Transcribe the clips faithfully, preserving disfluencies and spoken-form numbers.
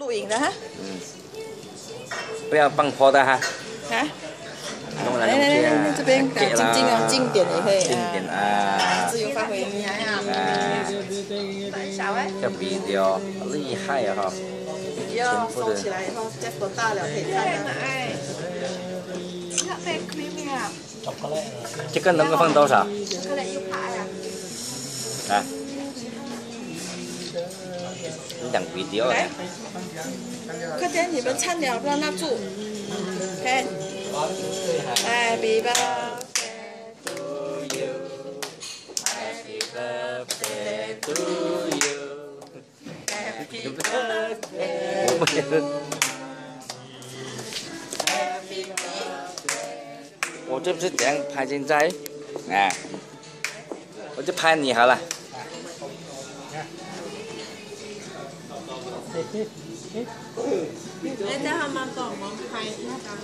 录影的哈。 嗯，不要放破的哈。 啊。 弄来来来来来，这边啊， 静静静啊，静点也可以。 静点啊。 自由发挥。 啊。这 video 厉害啊哈！ 要收起来以后 ，Jasper 大了可以看的。 这个能够放多少？啊？你讲 video 呢？ 快点，你们唱了，不要蜡烛。OK。Happy birthday to you. Happy birthday to you. Happy birthday. 我不是。我这不是这样拍现在，啊，我就拍你好了。 你在他们帮忙拍一张。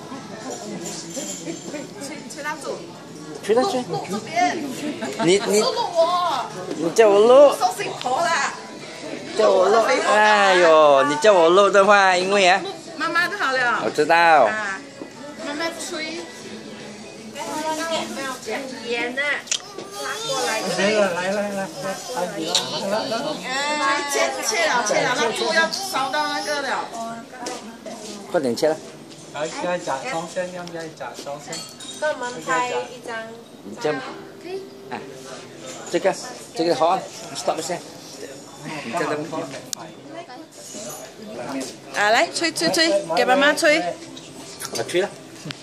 吹吹蜡烛。 吹蜡烛。 录这边。 你你。 录我。 你叫我录。 收心头啦。 叫我录。哎呦，你叫我录的话，因为啊。 妈妈就好了。 我知道。 啊。慢慢吹。盐呢？拿过来。 来了来了来了， 哎，切切了切了，那猪要烧到那个了。 快点切了。 好，现在假装先，要不要假装先？ 跟我们拍一张。 你这样。可以。啊，这个这个好啊 ，stop 一下。你这个。 啊，来吹吹吹，给妈妈吹。 我吹了。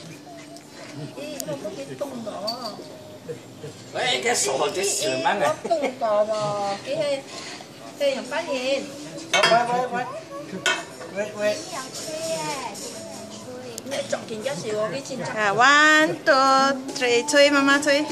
喂，cái sổ cái sườn măng à? Tung bò bò cái hay, đây là phát hiện. Quay quay quay. Quay quay. Để chọn kính cho xíu cái chín chặt. À, one, two, three, 吹，妈妈吹。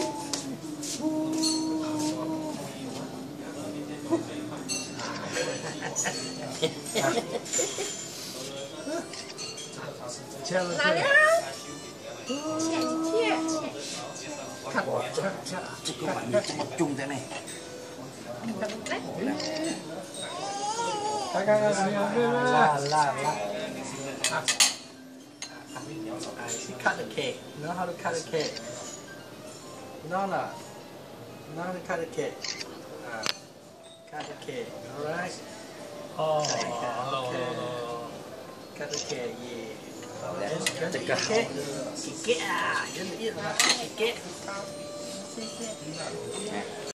哪里啊？切切。 看我， 这个碗这么重的呢？ 来看看，辣辣辣！啊 cut the cake. You know how to cut the cake? No, no. You know how to cut the cake? Uh, cut the cake. All right. Oh, okay. Cut the cake. Yeah. 这个好。 给给啊，真的意思吗？给给。 谢谢。